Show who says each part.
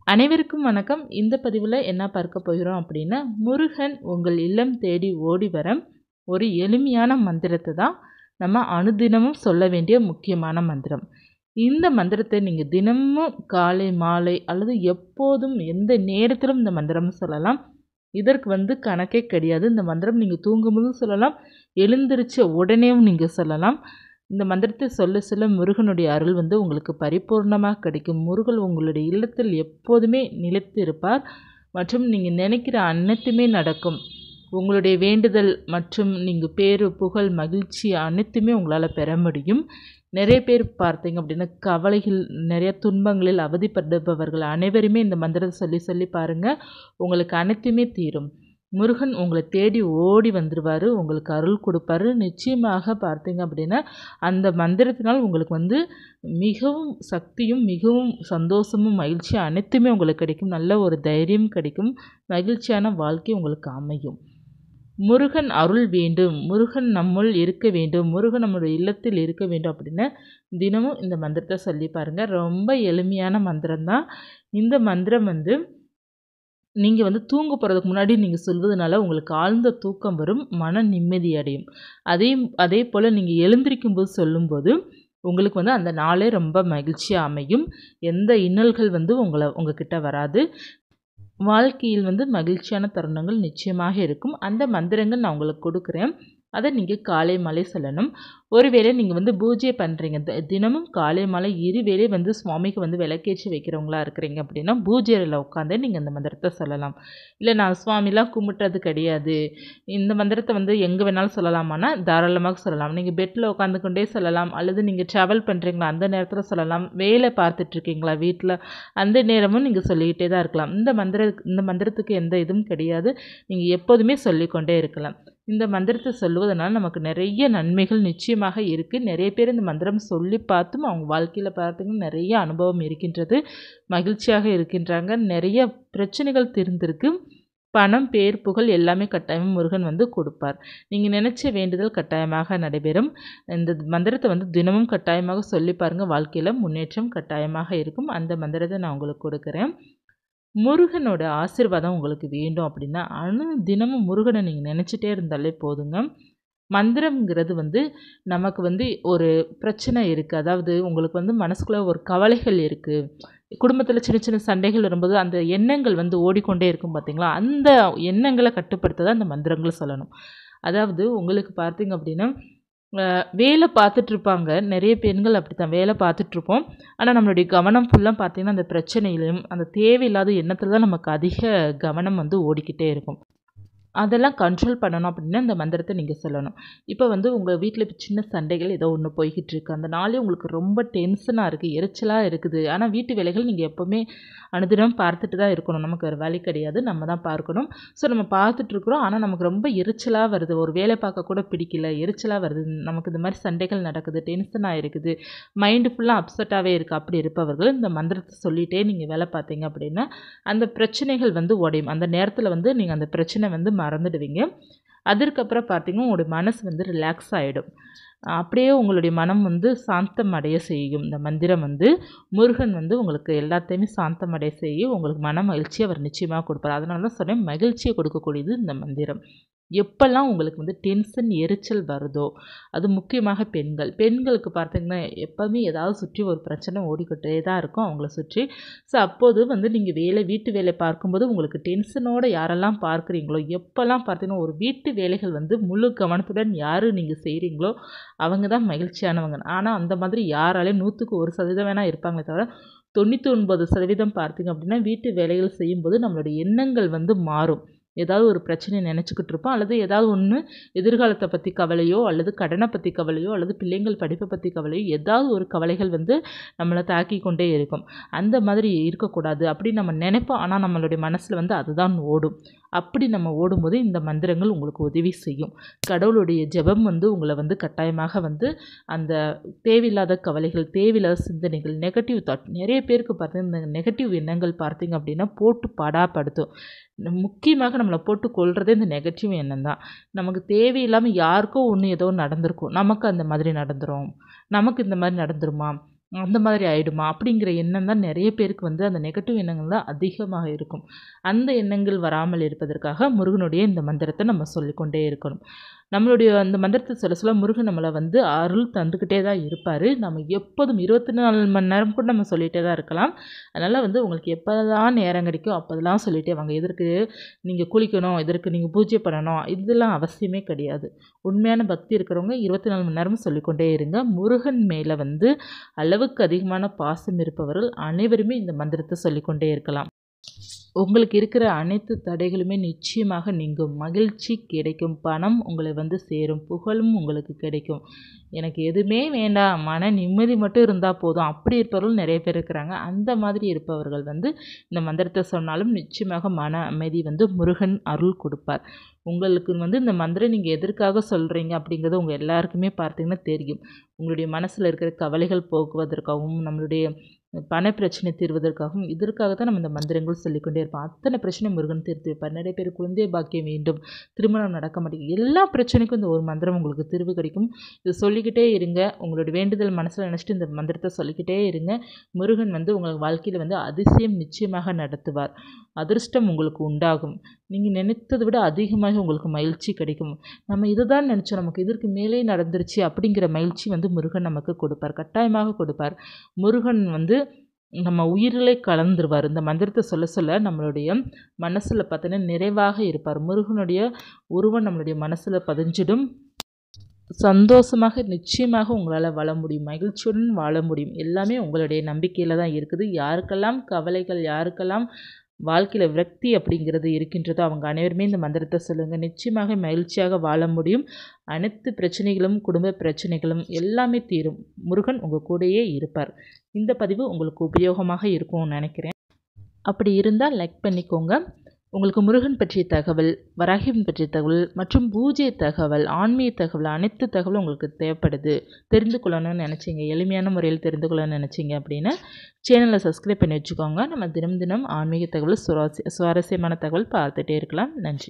Speaker 1: அனைவருக்கும் வணக்கம். இந்த பதிவில் என்ன பார்க்க போகிறோம் அப்படின்னா, முருகன் உங்கள் இல்லம் தேடி ஓடி வர ஒரு எளிமையான மந்திரத்தை தான் நம்ம அனுதினமும் சொல்ல வேண்டிய முக்கியமான மந்திரம். இந்த மந்திரத்தை நீங்கள் தினமும் காலை மாலை அல்லது எப்போதும் எந்த நேரத்திலும் இந்த மந்திரம் சொல்லலாம். இதற்கு கணக்கே கிடையாது. இந்த மந்திரம் நீங்கள் தூங்கும்போதும் சொல்லலாம், எழுந்திருச்ச உடனேயும் நீங்கள் சொல்லலாம். இந்த மந்திரத்தை சொல்ல சொல்ல முருகனுடைய அருள் உங்களுக்கு பரிபூர்ணமாக கிடைக்கும். முருகன் உங்களுடைய இல்லத்தில் எப்போதுமே நிலைத்து இருப்பார் மற்றும் நீங்கள் நினைக்கிற அனைத்துமே நடக்கும். உங்களுடைய வேண்டுதல் மற்றும் நீங்கள் பேரு புகழ் மகிழ்ச்சி அனைத்துமே உங்களால் பெற முடியும். நிறைய பேர் பார்த்தீங்க அப்படின்னா கவலைகள் நிறைய துன்பங்களில் அவதிப்படுபவர்கள் அனைவருமே இந்த மந்திரத்தை சொல்லி சொல்லி பாருங்கள், உங்களுக்கு அனைத்துமே தீரும். முருகன் உங்களை தேடி ஓடி வந்துடுவார், உங்களுக்கு அருள் கொடுப்பாரு. நிச்சயமாக பார்த்தீங்க அப்படின்னா அந்த மந்திரத்தினால் உங்களுக்கு மிகவும் சக்தியும் மிகவும் சந்தோஷமும் மகிழ்ச்சியும் அனைத்துமே உங்களுக்கு கிடைக்கும். நல்ல ஒரு தைரியம் கிடைக்கும், மகிழ்ச்சியான வாழ்க்கை உங்களுக்கு அமையும். முருகன் அருள் வேண்டும், முருகன் நம்முள் இருக்க வேண்டும், முருகன் நம்முடைய இல்லத்தில் இருக்க வேண்டும் அப்படின்னு தினமும் இந்த மந்திரத்தை சொல்லி பாருங்கள். ரொம்ப எளிமையான மந்திரம்தான். இந்த மந்திரம் நீங்கள் தூங்க போகிறதுக்கு முன்னாடி நீங்கள் சொல்வதனால உங்களுக்கு ஆழ்ந்த தூக்கம் வரும், மன நிம்மதி அடையும். அதே போல் நீங்கள் எழுந்திருக்கும்போது சொல்லும்போது உங்களுக்கு அந்த நாளே ரொம்ப மகிழ்ச்சியாக அமையும். எந்த இன்னல்கள் உங்ககிட்ட வராது. வாழ்க்கையில் மகிழ்ச்சியான தருணங்கள் நிச்சயமாக இருக்கும். அந்த மந்திரங்கள் நான் உங்களுக்கு கொடுக்குறேன், அதை நீங்கள் காலை மாலை சொல்லணும். ஒருவேளை நீங்கள் பூஜை பண்ணுறீங்க, தினமும் காலை மாலை இருவேளை சுவாமிக்கு விளக்கேற்றி வைக்கிறவங்களா இருக்கிறீங்க அப்படின்னா பூஜையில் உட்காந்து நீங்கள் இந்த மந்திரத்தை சொல்லலாம். இல்லை நான் சுவாமிலாம் கும்பிட்றது கிடையாது, இந்த மந்திரத்தை எங்கே வேணாலும் சொல்லலாமான்னா தாராளமாக சொல்லலாம். நீங்கள் பெட்டில் உட்காந்து கொண்டே சொல்லலாம், அல்லது நீங்கள் ட்ராவல் பண்ணுறீங்களா அந்த நேரத்தில் சொல்லலாம், வேலை பார்த்துட்ருக்கீங்களா வீட்டில் அந்த நேரமும் நீங்கள் சொல்லிக்கிட்டே தான் இருக்கலாம். இந்த மந்திரத்துக்கு எந்த இதுவும் கிடையாது, நீங்கள் எப்போதுமே சொல்லிக்கொண்டே இருக்கலாம். இந்த மந்திரத்தை சொல்லுவதனால் நமக்கு நிறைய நன்மைகள் நிச்சயமாக இருக்குது. நிறைய பேர் இந்த மந்திரம் சொல்லி பார்த்தும் அவங்க வாழ்க்கையில் பார்த்தீங்கன்னா நிறைய அனுபவம் இருக்கின்றது, மகிழ்ச்சியாக இருக்கின்றாங்க, நிறைய பிரச்சனைகள் தீர்ந்திருக்கு. பணம் பேர் புகழ் எல்லாமே கட்டாயமாக முருகன் கொடுப்பார். நீங்கள் நினச்ச வேண்டுதல் கட்டாயமாக நடைபெறும். இந்த மந்திரத்தை தினமும் கட்டாயமாக சொல்லி பாருங்கள், வாழ்க்கையில் முன்னேற்றம் கட்டாயமாக இருக்கும். அந்த மந்திரத்தை நான் உங்களுக்கு கொடுக்குறேன். முருகனோட ஆசீர்வாதம் உங்களுக்கு வேண்டும் அப்படின்னா தினமும் முருகனை நீங்கள் நினச்சிட்டே இருந்தாலே போதுங்க. மந்திரங்கிறது நமக்கு ஒரு பிரச்சனை இருக்குது, அதாவது உங்களுக்கு மனசுக்குள்ளே ஒரு கவலைகள் இருக்குது, குடும்பத்தில் சின்ன சின்ன சண்டைகள் வரும்போது அந்த எண்ணங்கள் ஓடிக்கொண்டே இருக்கும் பார்த்தீங்களா, அந்த எண்ணங்களை கட்டுப்படுத்த தான் அந்த மந்திரங்களை சொல்லணும். அதாவது உங்களுக்கு பார்த்தீங்க அப்படின்னா வேலை பார்த்துட்ருப்பாங்க, நிறைய பெண்கள் அப்படி தான் வேலை பார்த்துட்ருப்போம். ஆனால் நம்மளுடைய கவனம் ஃபுல்லாக பார்த்திங்கன்னா அந்த பிரச்சனையிலையும் அந்த தேவையில்லாத எண்ணத்தில் தான் நமக்கு அதிக கவனம் ஓடிக்கிட்டே இருக்கும். அதெல்லாம் கண்ட்ரோல் பண்ணணும் அப்படின்னா இந்த மந்திரத்தை நீங்கள் சொல்லணும். இப்போ உங்கள் வீட்டில் இப்போ சின்ன சண்டைகள் ஏதோ ஒன்று போய்கிட்டு இருக்குது, அந்த நாளே உங்களுக்கு ரொம்ப டென்ஷனாக இருக்குது, எரிச்சலாக இருக்குது. ஆனால் வீட்டு வேலைகள் நீங்கள் எப்போவுமே அனுதினம் பார்த்துட்டு தான் இருக்கணும், நமக்கு வேறு வேலை கிடையாது, நம்ம தான் பார்க்கணும். ஸோ நம்ம பார்த்துட்ருக்குறோம், ஆனால் நமக்கு ரொம்ப எரிச்சலாக வருது, ஒரு வேலை பார்க்க கூட பிடிக்கல, எரிச்சலாக வருது, நமக்கு இந்த மாதிரி சண்டைகள் நடக்குது, டென்ஷனாக இருக்குது, மைண்டு ஃபுல்லாக அப்செட்டாகவே இருக்குது. அப்படி இருப்பவர்கள் இந்த மந்திரத்தை சொல்லிகிட்டே நீங்கள் வேலை பார்த்தீங்க அப்படின்னா அந்த பிரச்சனைகள் உடையும். அந்த நேரத்தில் நீங்கள் அந்த பிரச்சனை மறந்துடுவீங்க. அதற்கப்புறம் பார்த்தீங்கன்னா உங்களுடைய மனசு ரிலாக்ஸ் ஆகிடும். அப்படியே உங்களுடைய மனம் சாந்தம் அடைய செய்யும். இந்த மந்திரம் முருகன் உங்களுக்கு எல்லாத்தையுமே சாந்தம் அடைய செய்யும். உங்களுக்கு மன மகிழ்ச்சியை அவர் நிச்சயமாக கொடுப்பார். அதனால தான் சொன்னேன், மகிழ்ச்சியை கொடுக்கக்கூடியது இந்த மந்திரம். எப்பெல்லாம் உங்களுக்கு டென்ஷன் எரிச்சல் வருதோ, அது முக்கியமாக பெண்களுக்கு பார்த்தீங்கன்னா எப்போவுமே ஏதாவது சுற்றி ஒரு பிரச்சனை ஓடிக்கிட்டே தான் இருக்கும் அவங்கள சுற்றி. ஸோ அப்போது நீங்கள் வீட்டு வேலை பார்க்கும்போது உங்களுக்கு டென்ஷனோடு யாரெல்லாம் பார்க்குறீங்களோ, எப்போல்லாம் பார்த்தீங்கன்னா ஒரு வீட்டு வேலைகள் முழு கவனத்துடன் யார் நீங்கள் செய்கிறீங்களோ அவங்க தான் மகிழ்ச்சியானவங்க. ஆனால் அந்த மாதிரி யாராலையும் 100க்கு 1% வேணால் இருப்பாங்களே தவிர 99% பார்த்தீங்க அப்படின்னா வீட்டு வேலைகள் செய்யும்போது நம்மளுடைய எண்ணங்கள் மாறும். ஏதாவது ஒரு பிரச்சனையை நினச்சிக்கிட்டு இருப்போம், அல்லது ஏதாவது ஒன்று எதிர்காலத்தை பற்றி கவலையோ, அல்லது கடனை பற்றி கவலையோ, அல்லது பிள்ளைங்கள் படிப்பை பற்றி கவலையோ, ஏதாவது ஒரு கவலைகள் நம்மளை தாக்கி கொண்டே இருக்கும். அந்த மாதிரி இருக்கக்கூடாது அப்படி நம்ம நினைப்போம், ஆனால் நம்மளுடைய மனசில் அதுதான் ஓடும். அப்படி நம்ம ஓடும்போது இந்த மந்திரங்கள் உங்களுக்கு உதவி செய்யும். கடவுளுடைய ஜெபம் உங்களை கட்டாயமாக அந்த தேவையில்லாத கவலைகள், தேவையில்லாத சிந்தனைகள், நெகட்டிவ் தாட், நிறைய பேருக்கு பார்த்தீங்கன்னா இந்த நெகட்டிவ் எண்ணங்கள் பார்த்தீங்க அப்படின்னா போட்டு பாடாப்படுத்தும். முக்கியமாக நம்மளை போட்டு கொள்றதே இந்த நெகட்டிவ் எண்ணம் தான். நமக்கு தேவையில்லாமல் யாருக்கோ ஒன்று ஏதோ நடந்திருக்கும், நமக்கு அந்த மாதிரி நடந்துரும், நமக்கு இந்த மாதிரி நடந்துருமா, அந்த மாதிரி ஆயிடுமா? அப்படிங்கிற எண்ணம் தான் நெறைய பேருக்கு வந்து அந்த நெகட்டிவ் எண்ணங்கள் தான் அதிகமாக இருக்கும். அந்த எண்ணங்கள் வராமல் இருப்பதற்காக முருகனுடைய இந்த மந்திரத்த நம்ம சொல்லிக்கொண்டே இருக்கணும். நம்மளுடைய அந்த மந்திரத்த சொல்ல சொல்ல முருகன் நம்மள வந்து அருள் தந்துக்கிட்டே தான் இருப்பாரு. நம்ம எப்போதும் 24 மணி நேரம் கூட நம்ம சொல்லிட்டே தான் இருக்கலாம். அதனால வந்து உங்களுக்கு எப்பலாம் நேரம் கிடைக்கும் அப்போதெல்லாம் சொல்லிட்டே வாங்க. இதற்கு நீங்க குளிக்கணும், இதற்கு நீங்க பூஜை பண்ணணும், இதெல்லாம் அவசியமே கிடையாது. உண்மையான பக்தி இருக்கிறவங்க 24 மணி நேரமும் சொல்லிக்கொண்டே இருங்க. முருகன் மேல வந்து அளவுக்கு அதிகமான பாசம் இருப்பவர்கள் அனைவருமே இந்த மந்திரத்த சொல்லிக்கொண்டே இருக்கலாம். உங்களுக்கு இருக்கிற அனைத்து தடைகளுமே நிச்சயமாக நீங்கும். மகிழ்ச்சி கிடைக்கும். பணம் உங்களை வந்து சேரும். புகழும் உங்களுக்கு கிடைக்கும். எனக்கு எதுவுமே வேண்டாம், மன நிம்மதி மட்டும் இருந்தா போதும். அப்படி இருப்பவர்கள் நிறைய பேர் இருக்கிறாங்க. அந்த மாதிரி இருப்பவர்கள் வந்து இந்த மந்திரத்த சொன்னாலும் நிச்சயமாக மன அமைதி வந்து முருகன் அருள் கொடுப்பார். உங்களுக்கு வந்து இந்த மந்திரம் நீங்க எதற்காக சொல்றீங்க அப்படிங்கிறது உங்க எல்லாருக்குமே பார்த்தீங்கன்னா தெரியும். உங்களுடைய மனசுல இருக்கிற கவலைகள் போக்குவதற்காகவும், நம்மளுடைய பண பிரச்சனை தீர்வதற்காகவும், இதற்காக தான் நம்ம இந்த மந்திரங்கள் சொல்லிக்கொண்டே இருப்போம். அத்தனை பிரச்சனை முருகன் தீர்த்து வைப்பார். நிறைய பேர் குழந்தை பாக்கியம் வேண்டும், திருமணம் நடக்க மாட்டேங்குது. எல்லா பிரச்சனைக்கும் இந்த ஒரு மந்திரம் உங்களுக்கு தீர்வு கிடைக்கும். இது சொல்லிக்கிட்டே இருங்க. உங்களுடைய வேண்டுதல் மனசில் நினச்சிட்டு இந்த மந்திரத்தை சொல்லிக்கிட்டே இருங்க. முருகன் வந்து உங்கள் வாழ்க்கையில் வந்து அதிசயம் நிச்சயமாக நடத்துவார். அதிர்ஷ்டம் உங்களுக்கு உண்டாகும். நீங்கள் நினைத்ததை விட அதிகமாக உங்களுக்கு மகிழ்ச்சி கிடைக்கும். நம்ம இதை தான் நினச்சோம், நமக்கு இதற்கு மேலே நடந்துருச்சு அப்படிங்கிற மகிழ்ச்சி வந்து முருகன் நமக்கு கொடுப்பார். கட்டாயமாக கொடுப்பார். முருகன் வந்து நம்ம உயிரிலே கலந்துருவார். இந்த மந்திரத்தை சொல்ல சொல்ல நம்மளுடைய மனசில் பார்த்தீங்கன்னா நிறைவாக இருப்பார். முருகனுடைய உருவம் நம்மளுடைய மனசில் பதிஞ்சிடும். சந்தோஷமாக நிச்சயமாக உங்களால் வாழ முடியும். மகிழ்ச்சியுடன் வாழ முடியும். எல்லாமே உங்களுடைய நம்பிக்கையில் தான் இருக்குது. யாருக்கெல்லாம் கவலைகள், யாருக்கெல்லாம் வாழ்க்கையில் விரக்தி அப்படிங்கிறது இருக்கின்றதோ அவங்க அனைவருமே இந்த மந்திரத்தை சொல்லுங்கள். நிச்சயமாக மகிழ்ச்சியாக வாழ முடியும். அனைத்து பிரச்சனைகளும், குடும்ப பிரச்சனைகளும் எல்லாமே தீரும். முருகன் உங்கள் கூடயே இருப்பார். இந்த பதிவு உங்களுக்கு உபயோகமாக இருக்கும்னு நினைக்கிறேன். அப்படி இருந்தால் லைக் பண்ணிக்கோங்க. உங்களுக்கு முருகன் பற்றிய தகவல், வராகியம்மன் பற்றிய தகவல் மற்றும் பூஜை தகவல், ஆன்மீக தகவல், அனைத்து தகவலும் உங்களுக்கு தேவைப்படுது, தெரிந்து கொள்ளணும்னு நினச்சிங்க, எளிமையான முறையில் தெரிந்து கொள்ளணும்னு நினச்சிங்க அப்படின்னா சேனலை சப்ஸ்கிரைப் பண்ணி வச்சுக்கோங்க. நம்ம தினம் தினம் ஆன்மீக தகவல், சுவாரஸ்யமான தகவல் பார்த்துட்டே இருக்கலாம். நன்றி.